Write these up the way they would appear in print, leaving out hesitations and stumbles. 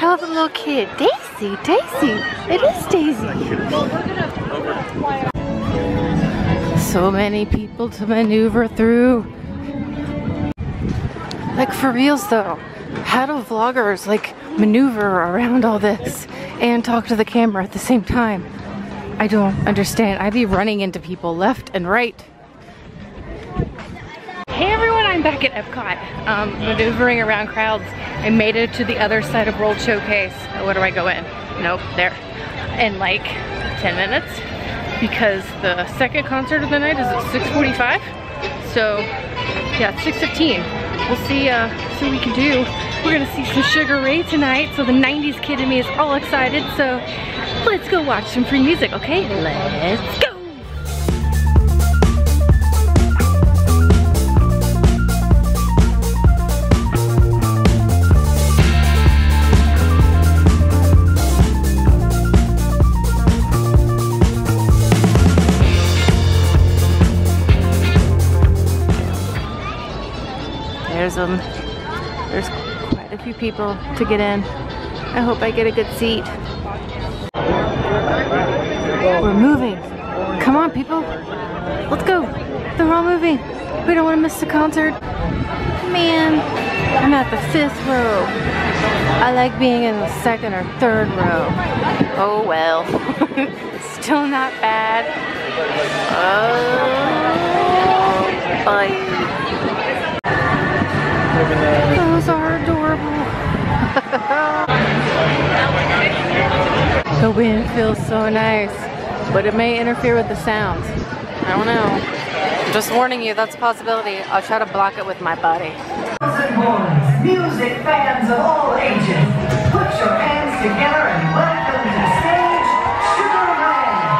tail of a little kid. Daisy, Daisy. It is Daisy. So many people to maneuver through. Like for reals though, how do vloggers like maneuver around all this and talk to the camera at the same time? I don't understand. I'd be running into people left and right. Hey everyone, I'm back at Epcot, maneuvering around crowds. I made it to the other side of World Showcase. Where do I go in? Nope, there. In like 10 minutes, because the second concert of the night is at 6:45. So yeah, it's 6:15. We'll see what we can do. We're gonna see some Sugar Ray tonight, so the 90s kid in me is all excited. So let's go watch some free music, okay? Let's go! There's quite a few people to get in. I hope I get a good seat. We're moving. Come on, people. Let's go. They're all moving. We don't want to miss the concert. Man, I'm at the 5th row. I like being in the 2nd or 3rd row. Oh well. Still not bad. Oh, bye. Those are adorable. The wind feels so nice, but it may interfere with the sounds. I don't know. Just warning you, that's a possibility. I'll try to block it with my body. Music fans of all ages, put your hands together and welcome to the stage, Sugar Ray.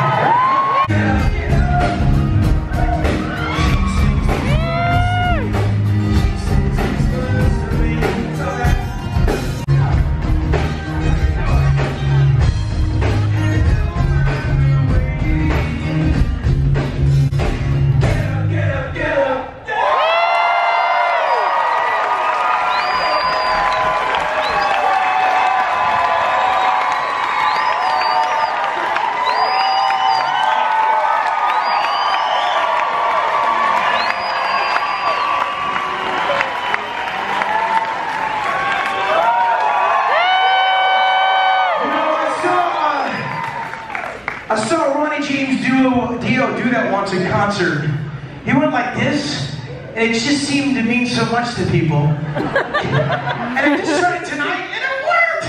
I saw Ronnie James Dio do that once in concert. He went like this, and it just seemed to mean so much to people. And I just tried it tonight, and it worked!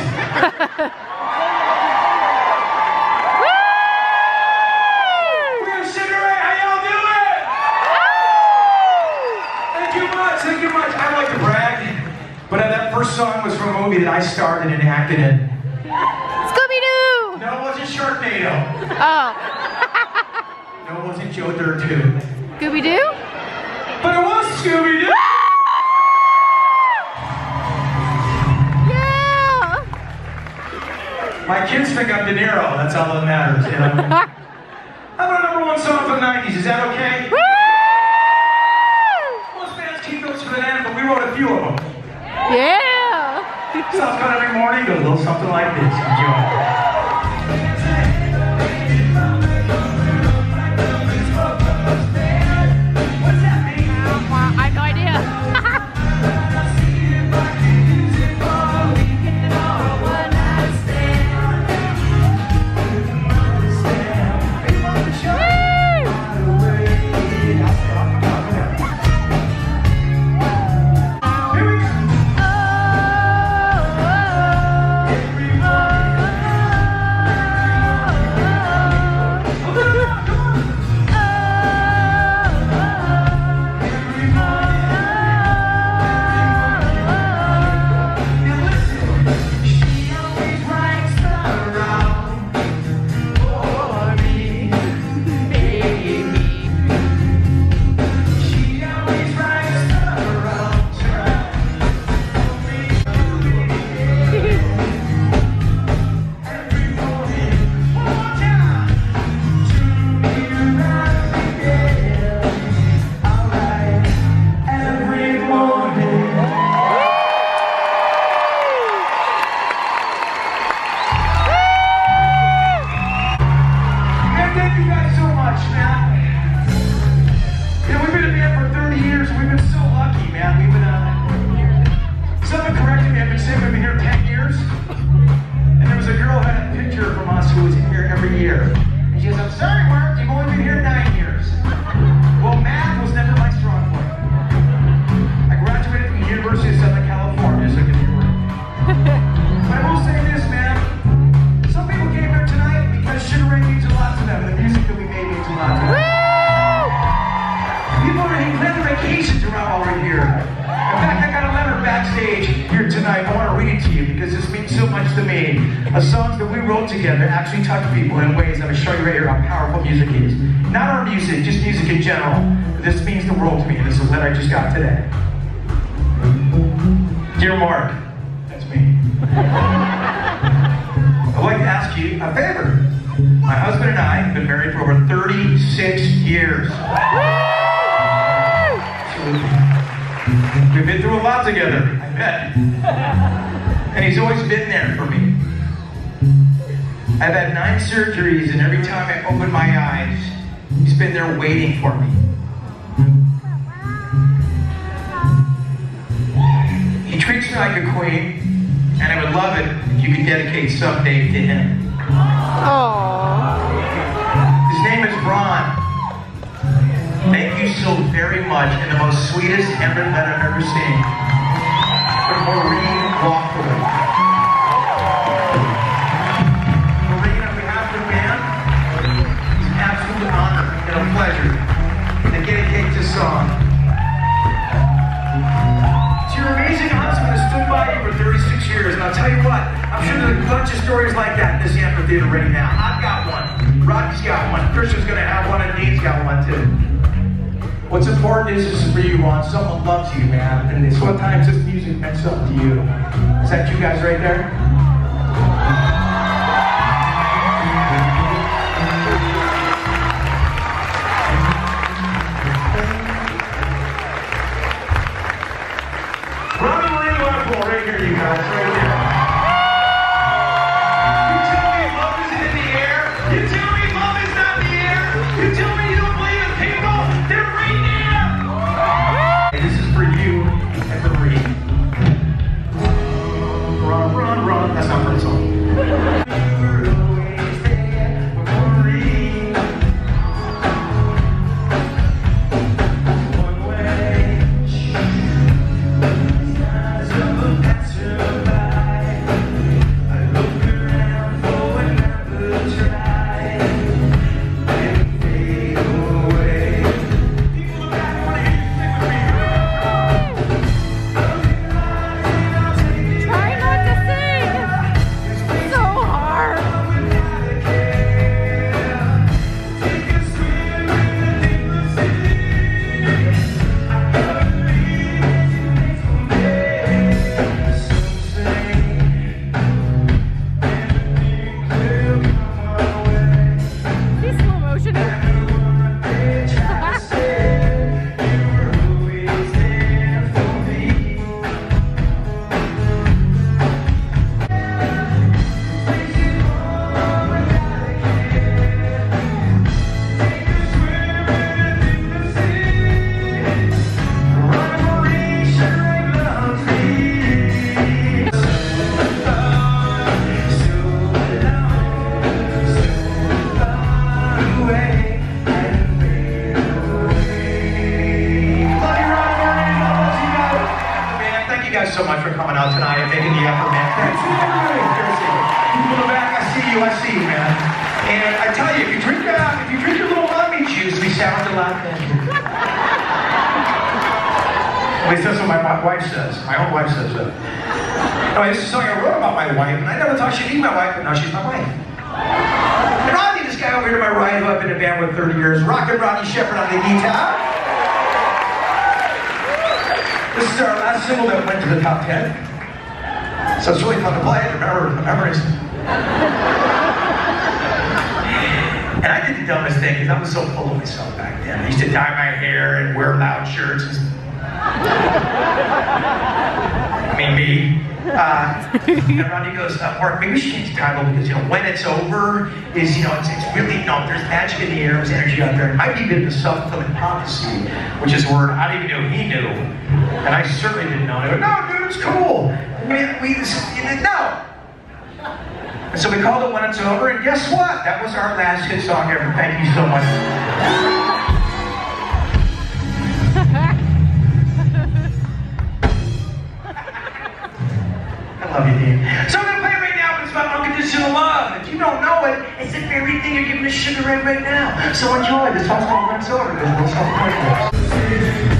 We're Sugar Ray, how y'all doing? Thank you much, thank you much. I like to brag, but that first song was from a movie that I starred and acted in. Scooby-Doo! No, it wasn't Sharknado. Oh. No, it wasn't Joe Dirt 2. Scooby-Doo? But it was Scooby-Doo! Yeah! My kids think I'm De Niro, that's all that matters, you know? How about #1 song for the 90s, is that okay? Woo! Most bands keep those for the end, but we wrote a few of them. Yeah! Sounds good every morning, goes a little something like this. Enjoy. to me. Songs that we wrote together actually touch people in ways. I'm going to show you right here how powerful music is. Not our music, just music in general. This means the world to me. This is what I just got today. Dear Mark, that's me. I'd like to ask you a favor. My husband and I have been married for over 36 years. We've been through a lot together, I bet. And he's always been there for me. I've had 9 surgeries, and every time I open my eyes, he's been there waiting for me. He treats me like a queen, and I would love it if you could dedicate someday to him. Aww. His name is Ron. Thank you so very much, and the most sweetest Emerald that I've ever seen. From Maureen Walkaway. Maureen, on behalf of the band, it's an absolute honor and a pleasure to dedicate this song. It's your amazing husband that stood by you for 36 years, and I'll tell you what, I'm sure there's a bunch of stories like that in this amphitheater right now. I've got one, Rocky's got one, Christian's gonna have one, and Dean's got one too. What's important is for you, Ron, someone loves you, man, and sometimes this music meant something to you. Is that you guys right there? Ronnie Marie Leopold, right here, you guys, right here. You tell me love isn't in the air? You tell me love is not in the air? You tell me you don't believe in people? They're right there! This is for you and for Marie. Run, run, run. That's not for the song. So much for coming out tonight and making the effort, man. Thanks. People in the back, I see you, man. And I tell you, if you drink your little mommy juice, we sound a lot better. At least that's what my wife says. My own wife says that. Anyway, this is something I wrote about my wife, and I never thought she'd be my wife, but now she's my wife. And Rodney, this guy over here to my right, who I've been in a band with 30 years, Rockin' Rodney Shepherd on the guitar. This is our last single that went to the top 10. So it's really fun to play, remember the memories. And I did the dumbest thing, because I was so full of myself back then. I used to dye my hair and wear loud shirts. I mean, me. And Rodney goes, Mark, maybe we should change the title, because, when it's over is, it's really, there's magic in the air, there's energy out there. It might be a bit of a self-fulfilling prophecy, which is a word I didn't even know he knew. And I certainly didn't know. And I go, no, dude, it's cool. No. And so we called it When It's Over, and guess what? That was our last hit song ever. Thank you so much. I love you, Dean. So I'm going to play it right now, but it's about unconditional love. If you don't know it, it's the very thing you're giving a sugar red right now. So enjoy. This song's called When It's Over. There's no self-confidence.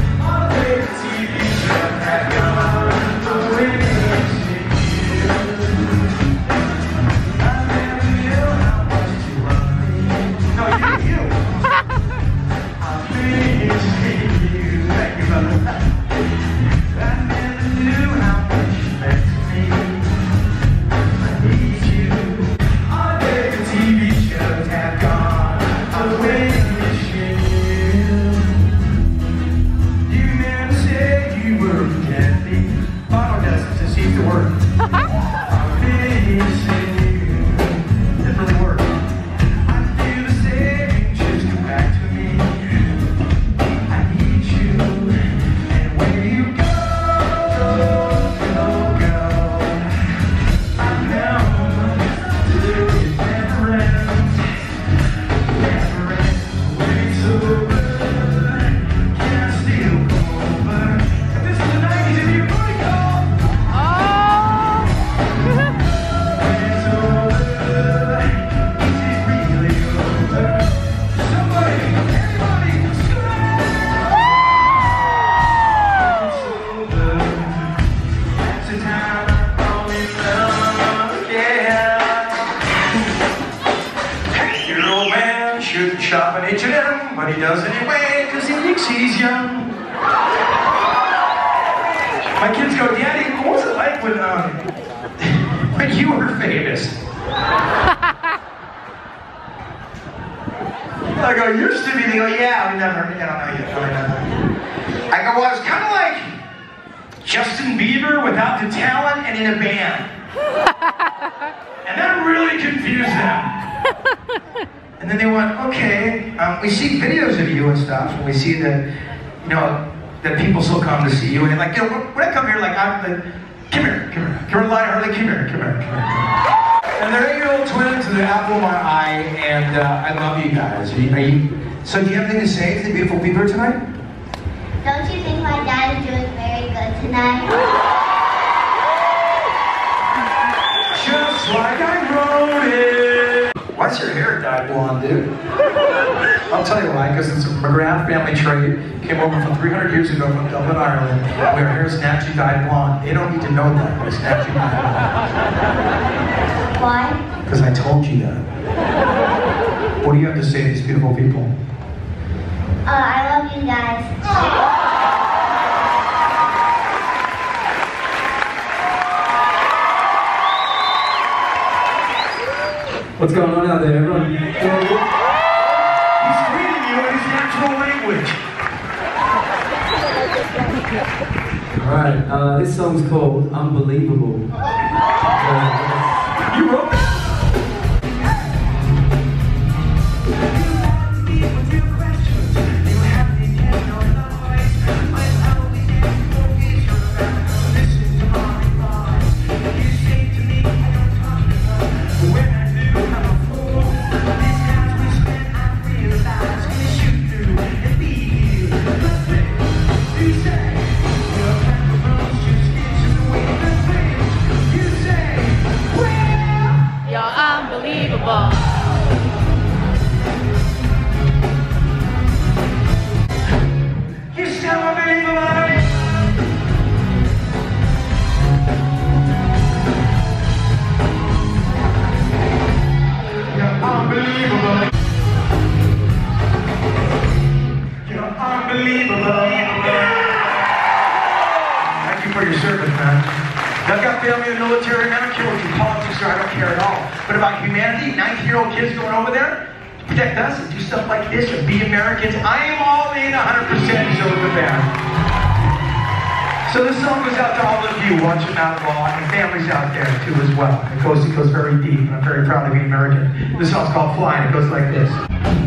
does anyway, because he thinks he's young. My kids go, Daddy, what was it like when you were famous? I go, used to be. They go, yeah, we never, I don't know yet. I go, well, I was kind of like Justin Bieber without the talent and in a band. And that really confused them. And then they went, okay, we see videos of you and stuff, and we see that, you know, that people still come to see you. And like, you know, when I come here, like, come here, Harley, come here. And they're 8-year-old twins, and they're apple of my eye, and I love you guys. So do you have anything to say to the beautiful people here tonight? Don't you think my dad is doing very good tonight? Just like I wrote it. Why's your hair dyed blonde, dude? I'll tell you why, because it's a McGrath family trait. Came over from 300 years ago from Dublin, Ireland, where hair is naturally dyed blonde. They don't need to know that, but it's naturally dyed blonde. Why? Because I told you that. What do you have to say to these beautiful people? I love you guys. What's going on out there, everyone? He's reading you in his natural language. Alright, this song's called Unbelievable. You wrote that? For your service, man. I've got family in the military, man. I don't care what your politics are, I don't care at all. But about humanity, 19-year-old kids going over there to protect us and do stuff like this and be Americans, I am all in 100%, so is the band. So this song goes out to all of you watching Outlaw and families out there too as well. It goes very deep, and I'm very proud to be American. This song's called Flying. It goes like this.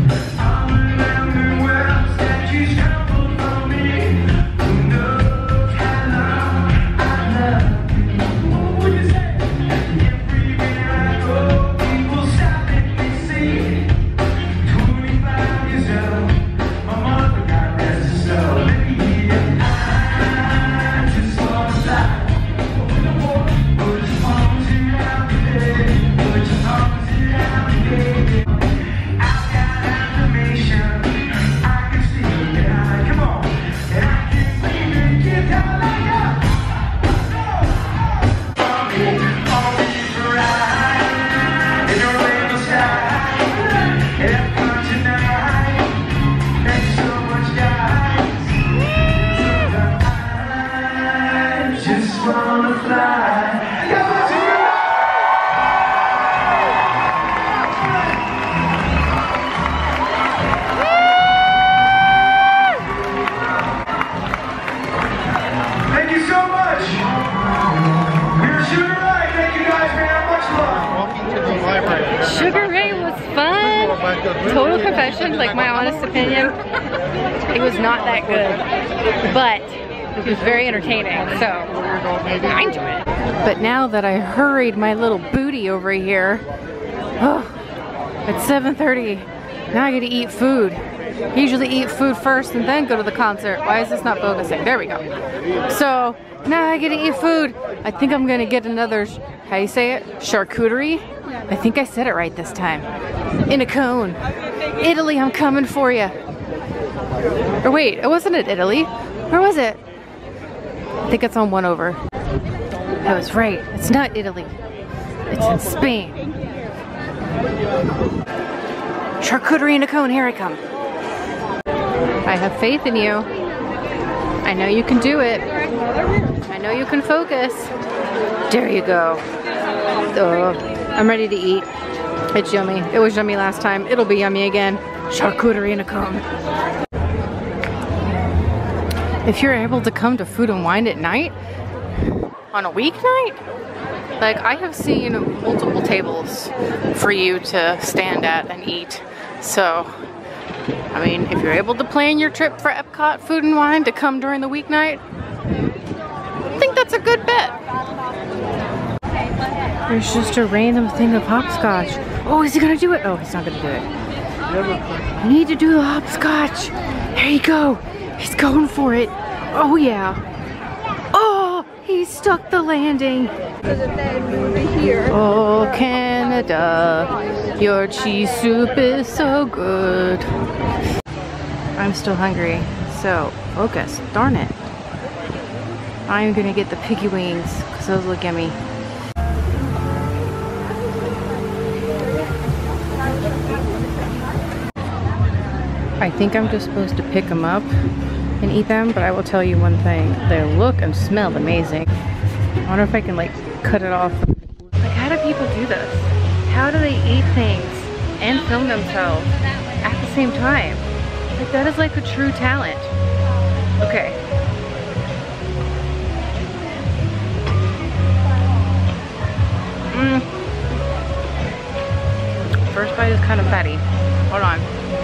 Total confession, like my honest opinion, it was not that good, but it was very entertaining, so I enjoyed it. But now that I hurried my little booty over here, it's 7:30, now I gotta eat food. I usually eat food first and then go to the concert. Why is this not focusing? There we go. So now I gotta eat food. I think I'm gonna get another, how you say it? Charcuterie? I think I said it right this time. In a cone. Italy, I'm coming for you. Or wait, it wasn't in Italy. Where was it? I think it's on 1 over. I was right. It's not Italy. It's in Spain. Charcuterie in a cone. Here I come. I have faith in you. I know you can do it. I know you can focus. There you go. I'm ready to eat. It's yummy. It was yummy last time. It'll be yummy again. Charcuterie in a cone. If you're able to come to Food and Wine at night, on a weeknight, like I have seen multiple tables for you to stand at and eat. So, I mean, if you're able to plan your trip for Epcot Food and Wine to come during the weeknight, I think that's a good bet. There's just a random thing of hopscotch. Oh, is he gonna do it? Oh, he's not gonna do it. I need to do the hopscotch. There you go. He's going for it. Oh yeah. Oh, he stuck the landing. Oh, Canada, your cheese soup is so good. I'm still hungry, so focus. Darn it. I'm gonna get the piggy wings because those look yummy. I think I'm just supposed to pick them up and eat them, but I will tell you one thing. They look and smell amazing. I wonder if I can like cut it off. Like, how do people do this? How do they eat things and film themselves at the same time? Like, that is like a true talent. Okay. First bite is kind of fatty. Hold on.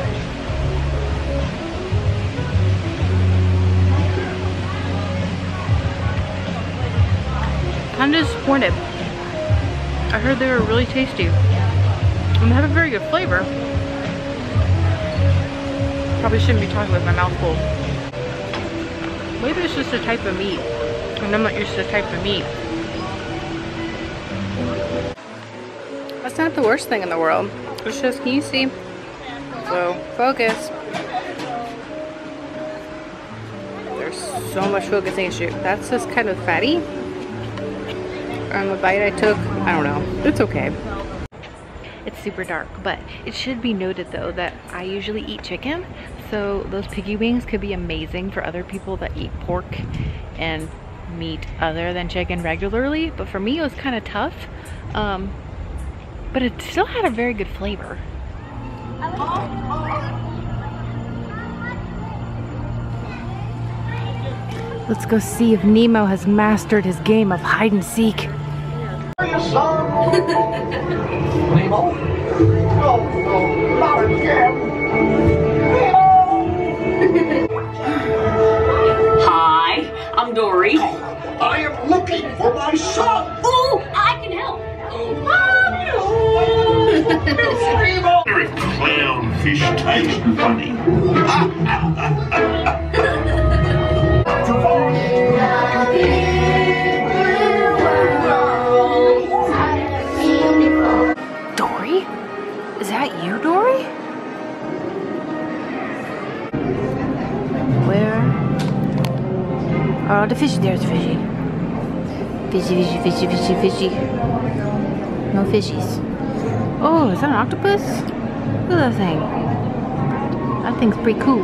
I'm disappointed. I heard they were really tasty and they have a very good flavor. Probably shouldn't be talking with my mouth full. Maybe it's just a type of meat and I'm not used to the type of meat. That's not the worst thing in the world. It's just, can you see? So, focus. There's so much focusing issue. That's just kind of fatty. The bite I took, I don't know. It's okay. It's super dark, but it should be noted though that I usually eat chicken, so those piggy wings could be amazing for other people that eat pork and meat other than chicken regularly, but for me it was kind of tough. But it still had a very good flavor. Let's go see if Nemo has mastered his game of hide and seek. Nemo? No, not again. Hi, I'm Dory. I am looking for my son. Ooh, I can help. Nemo! If clownfish taste funny. Dory? Is that you, Dory? Where? Oh, the fish. There's a fishy. Fishy, fishy, fishy, fishy, fishy. No fishies. Oh, is that an octopus? Look at that thing. That thing's pretty cool.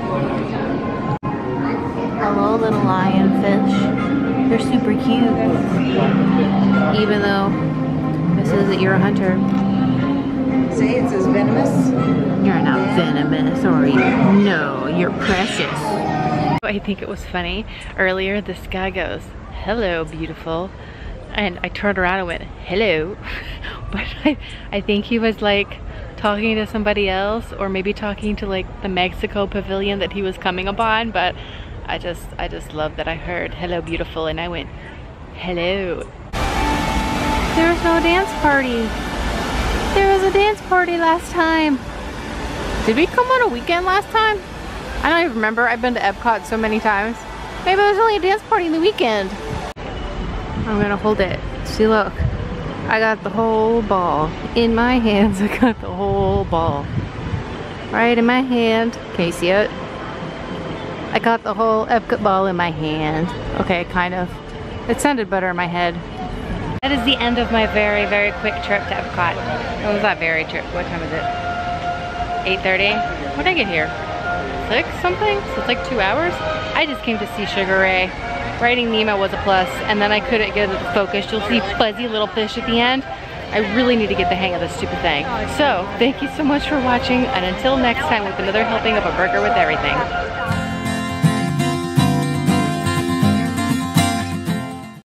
Hello, little lionfish. They're super cute. Even though this says that you're a hunter. Say it says venomous. You're not venomous, are you? No, you're precious. I think it was funny. Earlier, this guy goes, "Hello, beautiful." And I turned around and went, "Hello." But I think he was like talking to somebody else, or maybe talking to like the Mexico pavilion that he was coming upon, but I just love that I heard "Hello, beautiful," and I went, "Hello." There was no dance party. There was a dance party last time. Did we come on a weekend last time? I don't even remember. I've been to Epcot so many times. Maybe it was only a dance party in the weekend. I'm gonna hold it. See, look. I got the whole ball in my hands. I got the whole ball right in my hand. Can you see it? I got the whole Epcot ball in my hand. Okay, kind of. It sounded better in my head. That is the end of my very, very quick trip to Epcot. What was that very trip? What time is it? 8:30? When did I get here? 6 something, so it's like 2 hours. I just came to see Sugar Ray. Writing Nemo was a plus, and then I couldn't get it to focus. You'll see fuzzy little fish at the end. I really need to get the hang of this stupid thing. So, thank you so much for watching, and until next time with another helping of a burger with everything.